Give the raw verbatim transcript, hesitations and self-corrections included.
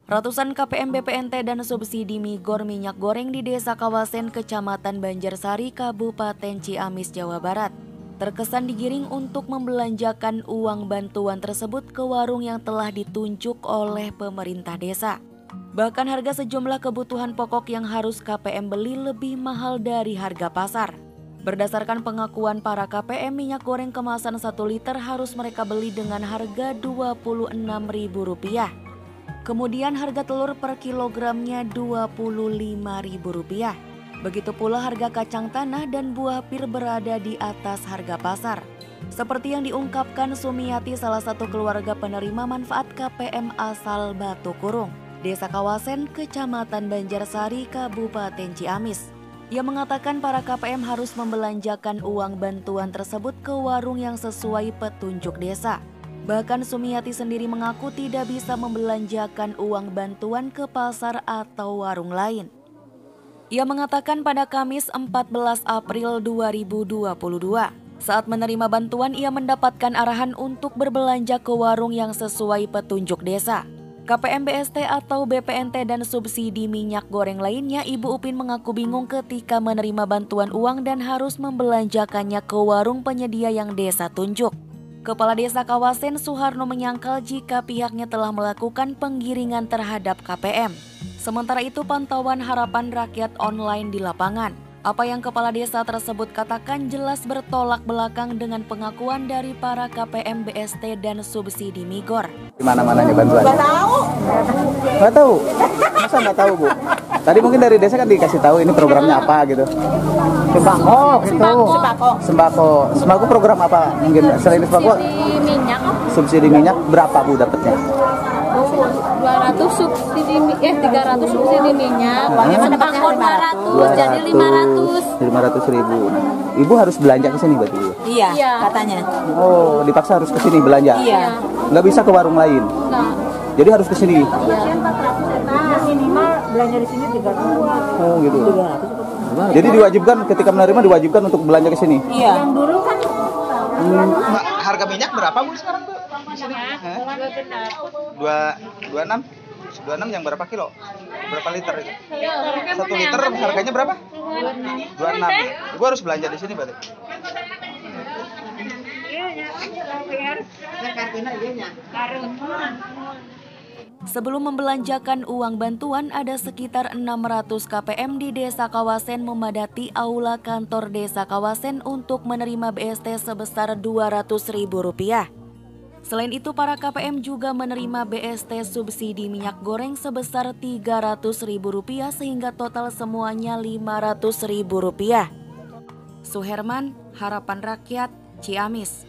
Ratusan K P M B P N T dan subsidi migor minyak goreng di Desa Kawasen, Kecamatan Banjarsari, Kabupaten Ciamis, Jawa Barat terkesan digiring untuk membelanjakan uang bantuan tersebut ke warung yang telah ditunjuk oleh pemerintah desa. Bahkan harga sejumlah kebutuhan pokok yang harus K P M beli lebih mahal dari harga pasar. Berdasarkan pengakuan para K P M, minyak goreng kemasan satu liter harus mereka beli dengan harga dua puluh enam ribu rupiah. Kemudian harga telur per kilogramnya dua puluh lima ribu rupiah. Begitu pula harga kacang tanah dan buah pir berada di atas harga pasar. Seperti yang diungkapkan Sumiati, salah satu keluarga penerima manfaat K P M asal Batu Kurung, Desa Kawasen, Kecamatan Banjarsari, Kabupaten Ciamis. Ia mengatakan para K P M harus membelanjakan uang bantuan tersebut ke warung yang sesuai petunjuk desa. Bahkan Sumiati sendiri mengaku tidak bisa membelanjakan uang bantuan ke pasar atau warung lain. Ia mengatakan pada Kamis empat belas April dua ribu dua puluh dua, saat menerima bantuan ia mendapatkan arahan untuk berbelanja ke warung yang sesuai petunjuk desa. K P M B S T atau B P N T dan subsidi minyak goreng lainnya, Ibu Upin mengaku bingung ketika menerima bantuan uang dan harus membelanjakannya ke warung penyedia yang desa tunjuk. Kepala Desa Kawasen Suharno menyangkal jika pihaknya telah melakukan penggiringan terhadap K P M. Sementara itu pantauan harapan rakyat online di lapangan. Apa yang kepala desa tersebut katakan jelas bertolak belakang dengan pengakuan dari para K P M B S T dan subsidi migor. Di mana-mananya bantuan? Nggak tahu. Nggak tahu? Masa nggak tahu, Bu? Tadi mungkin dari desa kan dikasih tahu ini programnya apa gitu. Sembako gitu. Sembako. Sembako. Sembako program apa? Mungkin selain sembako? Subsidi minyak. Subsidi minyak berapa, Bu, dapatnya? dua ratus subsidi eh tiga ratus subsidi minyak. Bagaimana Sembako dua ratus jadi lima ratus. lima ratus ribu. Ibu harus belanja ke sini berarti, Bu? Iya, Iya. katanya. Oh, dipaksa harus ke sini belanja? Iya. Nggak bisa ke warung lain? Nah, Jadi harus ke sini? Minimal belanja di sini tiga ratus. Oh, gitu. Jadi diwajibkan ketika menerima diwajibkan untuk belanja ke sini? Iya. Yang dulu kan Mbak, harga minyak berapa, Bu, sekarang, Bu? Di sini? Dua, dua enam? Dua enam yang berapa kilo? Berapa liter itu? Satu liter harganya berapa? Dua enam. Ibu harus belanja di sini berarti? Sebelum membelanjakan uang bantuan, ada sekitar enam ratus K P M di Desa Kawasen memadati aula kantor Desa Kawasen untuk menerima B S T sebesar dua ratus ribu rupiah. Selain itu, para K P M juga menerima B S T subsidi minyak goreng sebesar tiga ratus ribu rupiah sehingga total semuanya lima ratus ribu rupiah. Suherman, Harapan Rakyat, Ciamis.